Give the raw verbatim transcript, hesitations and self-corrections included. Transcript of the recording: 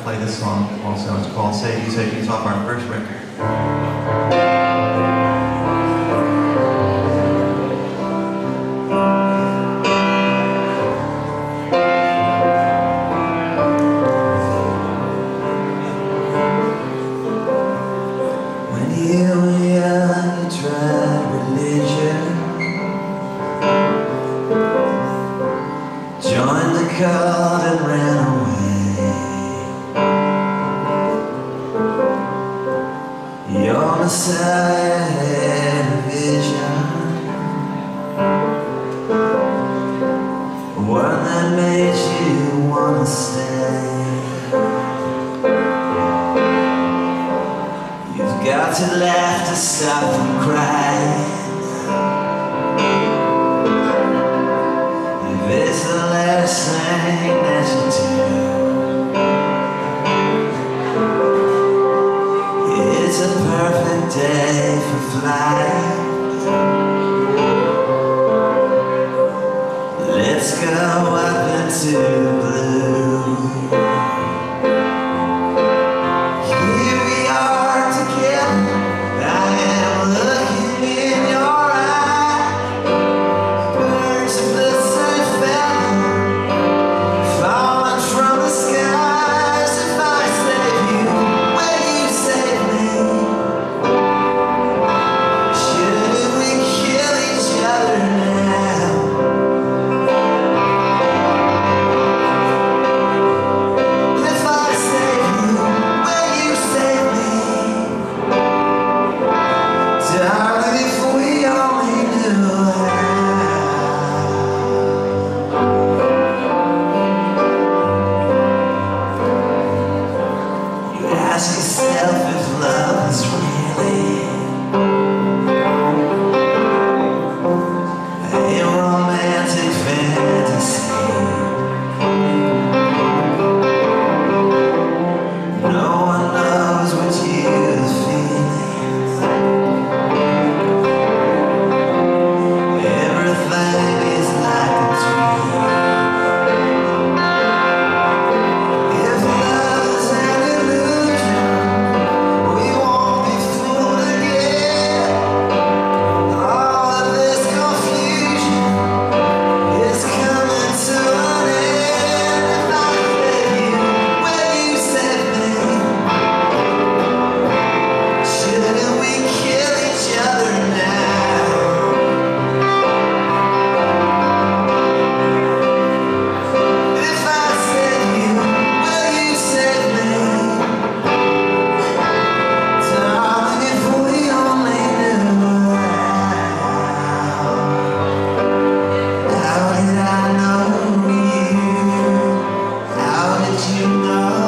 play this song also. It's called Save You, Save You. It's off our first record. When you were young, you tried religion, joined the cult and ran away. Your Messiah had a vision, one that made you wanna stay. You've got to laugh to stop from crying. If it's the last thing that you do, it's a perfect day for flight. Let's go up into the blue. Here we are together. I am looking in your eye. Birds of the same feather falling from the skies. If I save you, will you save me? Should we kill each other now? If I save you, will you save me? Darling, if we only knew how. You ask yourself if love is really a romantic fantasy. No one knows what you're feeling. Everything is like a dream. If love is an illusion, we won't be fooled again. All of this confusion is coming to an end. If I save you, will you save me? Shouldn't we kill each other now? If I save you, will you save me? Darling, if we only knew how. How did I know you? How did you know